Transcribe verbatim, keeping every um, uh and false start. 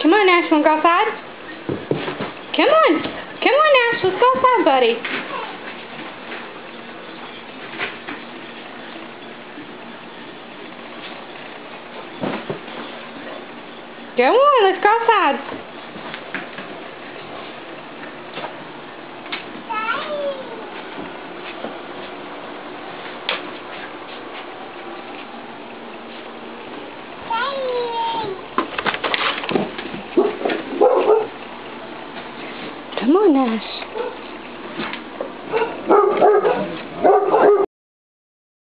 Come on, Ash, wanna go outside? Come on. Come on, Ash, let's go outside, buddy. Go on, let's go outside. Come on, Ash.